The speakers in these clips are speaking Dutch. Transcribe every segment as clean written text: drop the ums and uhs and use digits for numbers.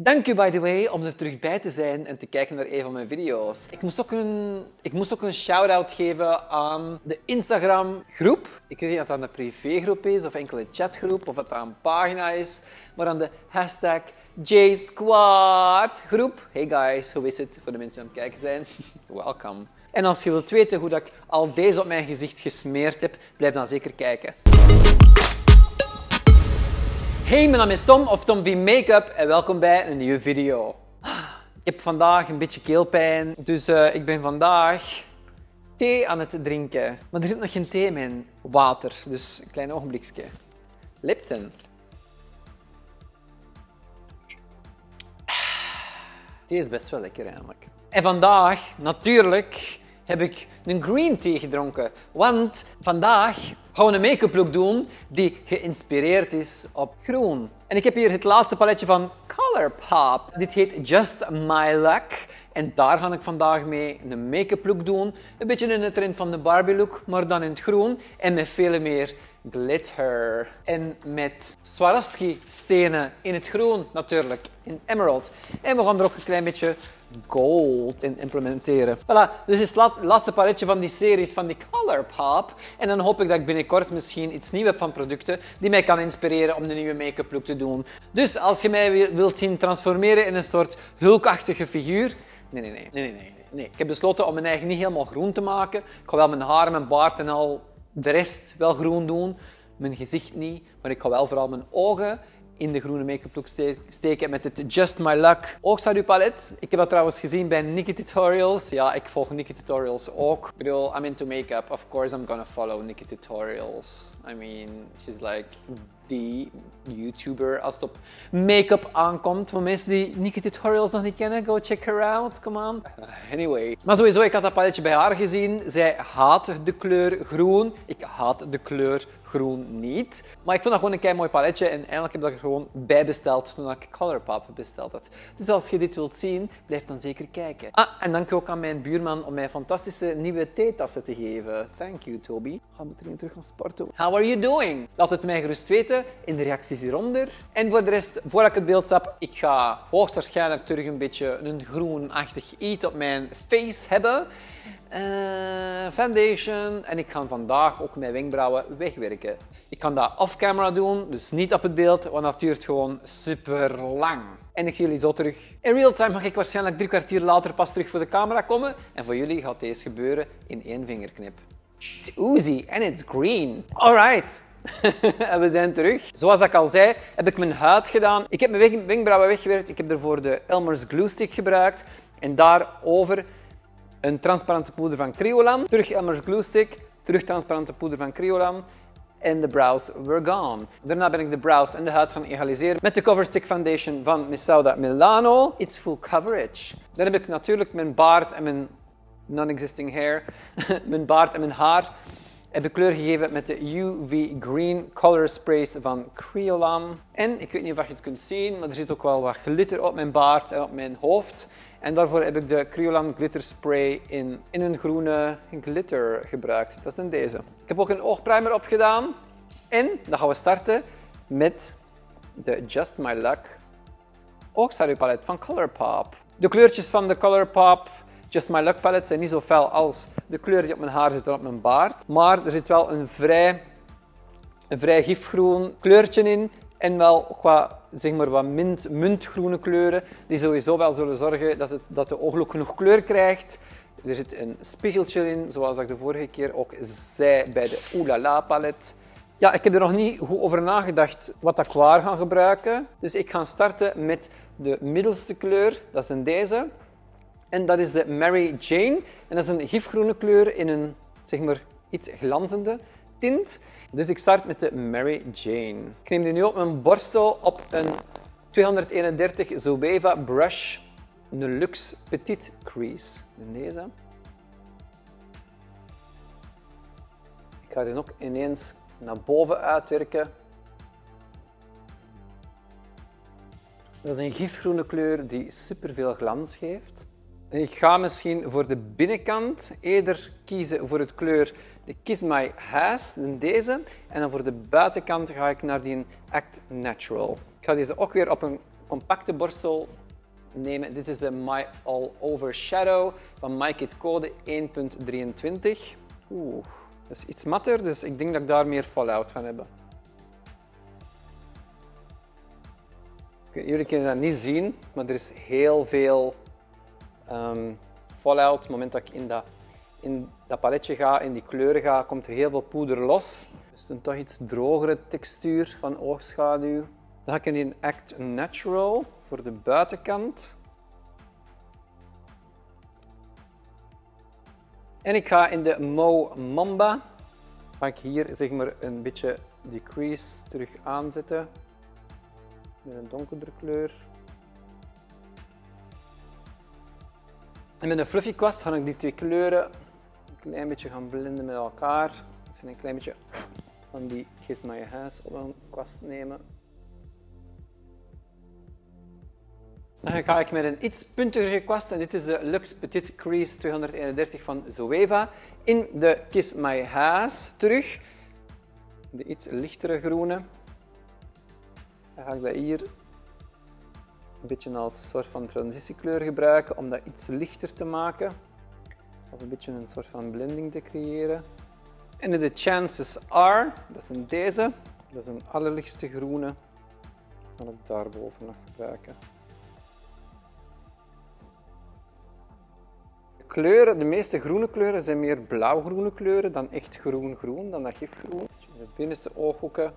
Dank u by the way om er terug bij te zijn en te kijken naar een van mijn video's. Ik moest ook een shout-out geven aan de Instagram groep. Ik weet niet of dat een privégroep is of enkel een chatgroep of dat dat een pagina is. Maar aan de hashtag JSquad groep. Hey guys, hoe is het voor de mensen die aan het kijken zijn? Welkom. En als je wilt weten hoe dat ik al deze op mijn gezicht gesmeerd heb, blijf dan zeker kijken. Hey, mijn naam is Tom of Tom V Makeup en welkom bij een nieuwe video. Ik heb vandaag een beetje keelpijn, dus ik ben vandaag thee aan het drinken. Maar er zit nog geen thee in mijn water, dus een klein ogenblikje. Lipton. Thee is best wel lekker eigenlijk. En vandaag, natuurlijk, heb ik een green tea gedronken. Want vandaag gaan we een make-up look doen die geïnspireerd is op groen. En ik heb hier het laatste paletje van Colourpop. Dit heet Just My Luck. En daar ga ik vandaag mee een make-up look doen. Een beetje in de trend van de Barbie look, maar dan in het groen. En met veel meer glitter. En met Swarovski stenen in het groen natuurlijk. In emerald. En we gaan er ook een klein beetje gold in implementeren. Voilà, dus is het laatste paletje van die series van die Colourpop. En dan hoop ik dat ik binnenkort misschien iets nieuws heb van producten die mij kan inspireren om de nieuwe make-up look te doen. Dus als je mij wilt zien transformeren in een soort hulkachtige figuur. Nee. Ik heb besloten om mijn eigen niet helemaal groen te maken. Ik ga wel mijn haar, mijn baard en al de rest wel groen doen. Mijn gezicht niet, maar ik ga wel vooral mijn ogen in de groene make-up look steken met het Just My Luck oogschaduwpalet. Ik heb dat trouwens gezien bij Nikki Tutorials. Ja, ik volg Nikki Tutorials ook. Ik bedoel, I'm into make-up. Of course I'm gonna follow Nikki Tutorials. I mean, she's like the YouTuber als het op make-up aankomt. Voor mensen die Nikki Tutorials nog niet kennen, go check her out, come on. Anyway. Maar sowieso, ik had dat paletje bij haar gezien. Zij haat de kleur groen. Ik haat de kleur groen niet. Maar ik vond dat gewoon een kei mooi paletje en eigenlijk heb ik dat gewoon bijbesteld toen ik Colourpop besteld had. Dus als je dit wilt zien, blijf dan zeker kijken. Ah, en dank ook aan mijn buurman om mij fantastische nieuwe theetassen te geven. Thank you, Toby. Gaan we terug gaan sporten. How are you doing? Laat het mij gerust weten in de reacties hieronder. En voor de rest, voordat ik het beeld stap, ik ga hoogstwaarschijnlijk terug een beetje een groenachtig iets op mijn face hebben. Foundation en ik ga vandaag ook mijn wenkbrauwen wegwerken. Ik kan dat off-camera doen, dus niet op het beeld, want dat duurt gewoon super lang. En ik zie jullie zo terug. In real time ga ik waarschijnlijk 3 kwartier later pas terug voor de camera komen. En voor jullie gaat deze gebeuren in 1 vingerknip. It's oozy and it's green. Alright. En we zijn terug. Zoals ik al zei, heb ik mijn huid gedaan. Ik heb mijn wenkbrauwen weggewerkt. Ik heb ervoor de Elmer's Glue Stick gebruikt. En daarover een transparante poeder van Kryolan. Terug Elmer's Glue Stick. Terug transparante poeder van Kryolan. En de brows were gone. Daarna ben ik de brows en de huid gaan egaliseren met de Cover Stick Foundation van Miss Sauda Milano. It's full coverage. Dan heb ik natuurlijk mijn baard en mijn non-existing hair, mijn baard en mijn haar, heb ik kleur gegeven met de UV Green Color Sprays van Kryolan. En ik weet niet of je het kunt zien, maar er zit ook wel wat glitter op mijn baard en op mijn hoofd. En daarvoor heb ik de Kryolan Glitter Spray in een groene glitter gebruikt. Dat is dan deze. Ik heb ook een oogprimer opgedaan. En dan gaan we starten met de Just My Luck oogschaduwpalet van Colourpop. De kleurtjes van de Colourpop Just My Luck palet zijn niet zo fel als de kleur die op mijn haar zit en op mijn baard. Maar er zit wel een vrij gifgroen kleurtje in. En wel qua, zeg maar, wat muntgroene kleuren, die sowieso wel zullen zorgen dat de ooglook genoeg kleur krijgt. Er zit een spiegeltje in, zoals ik de vorige keer ook zei bij de Ooh La La palet. Ja, ik heb er nog niet goed over nagedacht wat ik waar ga gebruiken. Dus ik ga starten met de middelste kleur, dat is een deze. En dat is de Mary Jane. En dat is een gifgroene kleur in een, zeg maar, iets glanzende tint. Dus ik start met de Mary Jane. Ik neem die nu op mijn borstel op een 231 Zoeva brush. Een Luxe Petite Crease. En deze. Ik ga die ook ineens naar boven uitwerken. Dat is een gifgroene kleur die superveel glans geeft. En ik ga misschien voor de binnenkant eerder kiezen voor het kleur de Kiss My Ass, deze. En dan voor de buitenkant ga ik naar die Act Natural. Ik ga deze ook weer op een compacte borstel nemen. Dit is de My All Over Shadow van MyKit Code 1.23. Oeh, dat is iets matter, dus ik denk dat ik daar meer fallout van heb. Jullie kunnen dat niet zien, maar er is heel veel fallout. Op het moment dat ik in dat paletje ga, in die kleuren ga, komt er heel veel poeder los. Dus een toch iets drogere textuur van oogschaduw. Dan ga ik in Act Natural voor de buitenkant. En ik ga in de Mo Mamba. Ga ik hier zeg maar een beetje die crease terug aanzetten. Met een donkerdere kleur. En met een fluffy kwast ga ik die twee kleuren een klein beetje gaan blenden met elkaar. Dus een klein beetje van die Kiss My Ass op een kwast nemen. Dan ga ik met een iets puntigere kwast, en dit is de Luxe Petite Crease 231 van Zoeva, in de Kiss My Ass terug. De iets lichtere groene. Dan ga ik dat hier een beetje als een soort van transitiekleur gebruiken om dat iets lichter te maken. Of een beetje een soort van blending te creëren. En de Chances Are, dat is deze. Dat is een allerlichtste groene. Dat kan ik daarboven nog gebruiken. De kleuren, de meeste groene kleuren zijn meer blauwgroene kleuren dan echt groen-groen, dan dat gifgroen. De binnenste ooghoeken.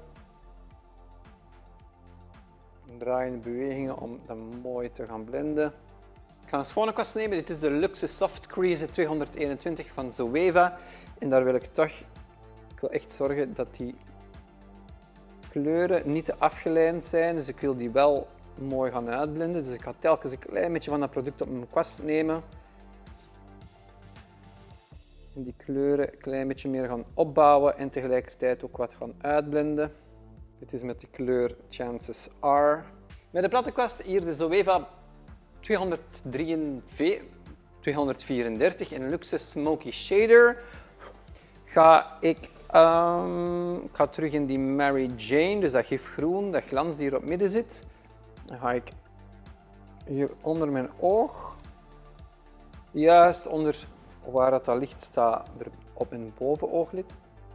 Draaiende bewegingen om dat mooi te gaan blenden. Ik ga een schone kwast nemen. Dit is de Luxe Soft Crease 221 van Zoeva. En daar wil ik wil echt zorgen dat die kleuren niet te afgelijnd zijn. Dus ik wil die wel mooi gaan uitblenden. Dus ik ga telkens een klein beetje van dat product op mijn kwast nemen. En die kleuren een klein beetje meer gaan opbouwen en tegelijkertijd ook wat gaan uitblenden. Dit is met de kleur Chances Are. Met de platte kwast hier de Zoeva 234 in Luxe Smoky Shader. Ga ik ga terug in die Mary Jane, dus dat gifgroen, dat glans die hier op midden zit. Dan ga ik hier onder mijn oog, juist onder waar dat licht staat, er op mijn bovenooglid.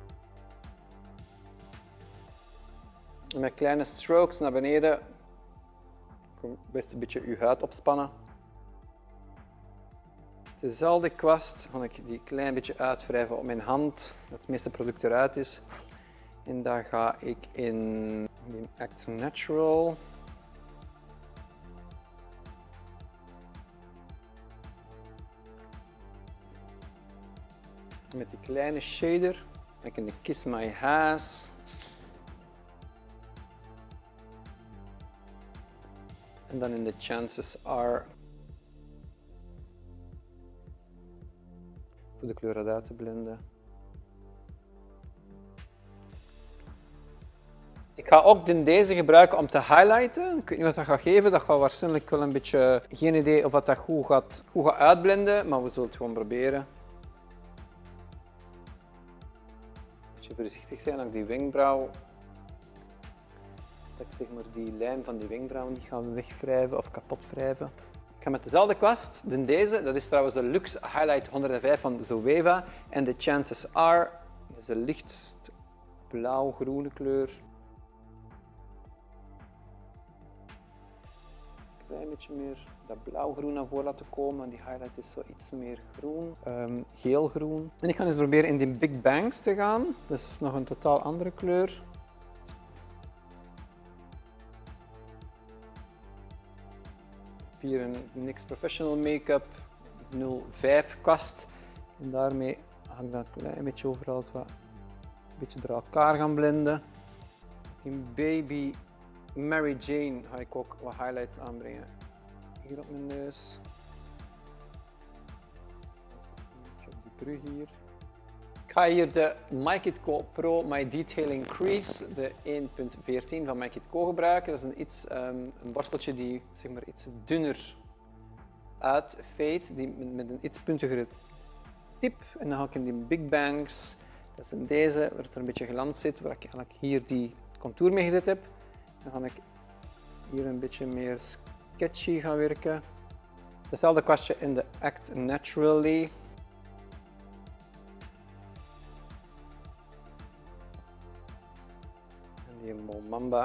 Met kleine strokes naar beneden, werd een beetje uw huid opspannen. Dezelfde kwast ga ik die een klein beetje uitwrijven op mijn hand, dat het meeste product eruit is. En dan ga ik in Act Natural. Met die kleine shader ga ik in de Kiss My Ass. En dan in de Chances Are. Voor de kleuren uit te blenden. Ik ga ook deze gebruiken om te highlighten. Ik weet niet wat dat gaat geven. Dat gaat waarschijnlijk wel een beetje... Geen idee of dat goed gaat uitblenden, maar we zullen het gewoon proberen. Een beetje voorzichtig zijn dat ik die wenkbrauw... Dat ik zeg maar die lijn van die wenkbrauw niet ga wegwrijven of kapot wrijven. Ik ga met dezelfde kwast, deze, dat is trouwens de Luxe Highlight 105 van Zoeva. En de Chances Are, dat is de lichtst blauw-groene kleur. Een klein beetje meer dat blauw-groen naar voren laten komen. Die highlight is zo iets meer groen, geel-groen. En ik ga eens proberen in die Big Bangs te gaan. Dat is nog een totaal andere kleur. Hier een NYX Professional Makeup 05 kwast. En daarmee ga ik dat een klein beetje overal zo een beetje door elkaar gaan blenden. In Baby Mary Jane ga ik ook wat highlights aanbrengen. Hier op mijn neus. Een beetje op die brug hier. Ik ga hier de MyKit Co Pro My Detailing Crease, de 1.14 van MyKit Co gebruiken. Dat is een borsteltje die zeg maar iets dunner uitveet, die met een iets puntigere tip. En dan ga ik in die Big Bangs, dat is in deze, waar het er een beetje glans zit, waar ik eigenlijk hier die contour mee gezet heb. Dan ga ik hier een beetje meer sketchy gaan werken. Hetzelfde kwastje in de Act Naturally. En die Momamba.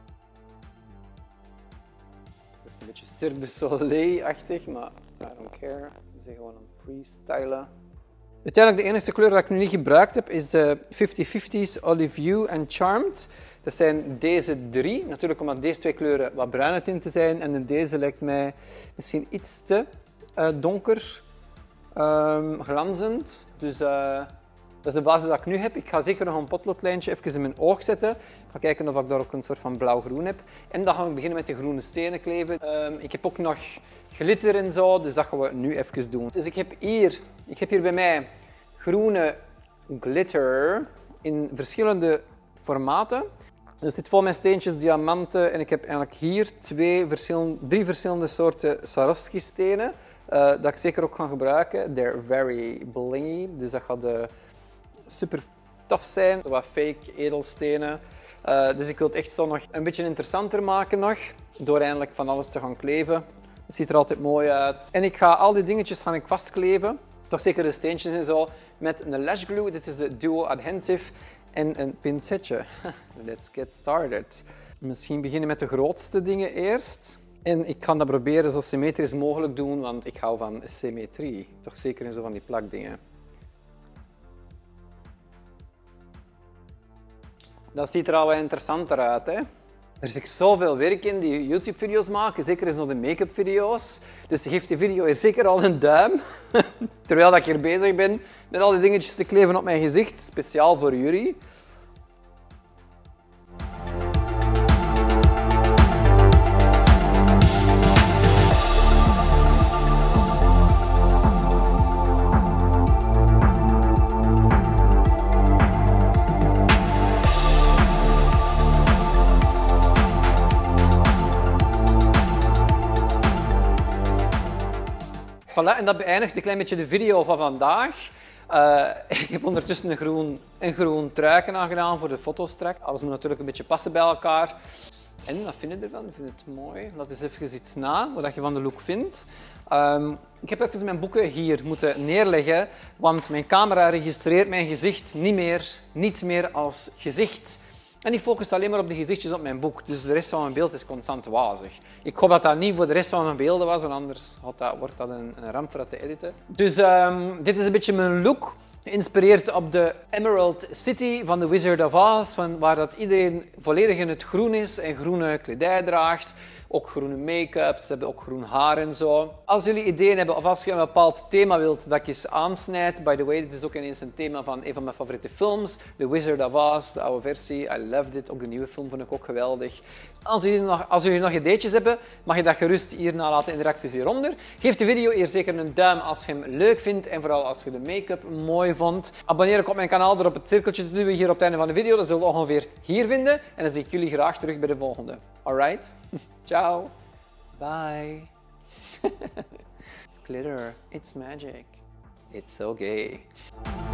Het is een beetje Cirque du Soleil-achtig, maar I don't care. We zijn gewoon een freestylen. Uiteindelijk de enige kleur dat ik nu niet gebruikt heb is de 50-50's Olive Hue en Charmed. Dat zijn deze drie. Natuurlijk omdat deze twee kleuren wat bruine tinten zijn. En deze lijkt mij misschien iets te donker, glanzend. Dus dat is de basis dat ik nu heb. Ik ga zeker nog een potloodlijntje even in mijn oog zetten. Ik ga kijken of ik daar ook een soort van blauw-groen heb. En dan gaan we beginnen met de groene stenen kleven. Ik heb ook nog glitter en zo, dus dat gaan we nu even doen. Dus ik heb hier bij mij groene glitter in verschillende formaten. Dus dit vol met steentjes, diamanten en ik heb eigenlijk hier drie verschillende soorten Swarovski stenen. Dat ik zeker ook ga gebruiken. They're very blingy, dus dat gaat super tof zijn. Wat fake edelstenen. Dus ik wil het echt zo nog een beetje interessanter maken nog, door eindelijk van alles te gaan kleven. Het ziet er altijd mooi uit. En ik ga al die dingetjes vastkleven. Toch zeker de steentjes en zo. Met een lash glue. Dit is de Duo Adhesive. En een pincetje. Let's get started. Misschien beginnen met de grootste dingen eerst. En ik ga dat proberen zo symmetrisch mogelijk doen, want ik hou van symmetrie. Toch zeker in zo van die plakdingen. Dat ziet er al wat interessanter uit, hè? Er zit zoveel werk in die YouTube-video's maken, zeker in de make-up video's. Dus geef die video hier zeker al een duim. Terwijl ik hier bezig ben met al die dingetjes te kleven op mijn gezicht, speciaal voor jullie. Voilà, en dat beëindigt een klein beetje de video van vandaag. Ik heb ondertussen een groen truiken aangedaan voor de foto straks. Alles moet natuurlijk een beetje passen bij elkaar. En wat vind je ervan? Ik vind het mooi. Laat eens even iets na, wat je van de look vindt. Ik heb even mijn boeken hier moeten neerleggen, want mijn camera registreert mijn gezicht niet meer als gezicht. En die focust alleen maar op de gezichtjes op mijn boek, dus de rest van mijn beeld is constant wazig. Ik hoop dat dat niet voor de rest van mijn beelden was, want anders wordt dat een ramp voor dat te editen. Dus dit is een beetje mijn look, geïnspireerd op de Emerald City van The Wizard of Oz, waar dat iedereen volledig in het groen is en groene kledij draagt. Ook groene make-up, ze hebben ook groen haar en zo. Als jullie ideeën hebben of als je een bepaald thema wilt dat ik eens aansnijd, by the way, dit is ook ineens een thema van een van mijn favoriete films, The Wizard of Oz, de oude versie, I loved it, ook de nieuwe film vond ik ook geweldig. Als jullie nog ideetjes hebben, mag je dat gerust hier nalaten in de reacties hieronder. Geef de video hier zeker een duim als je hem leuk vindt en vooral als je de make-up mooi vond. Abonneer ook op mijn kanaal door op het cirkeltje te duwen hier op het einde van de video, dat zullen we ongeveer hier vinden. En dan zie ik jullie graag terug bij de volgende. Alright? Ciao. Bye. It's glitter. It's magic. It's so gay.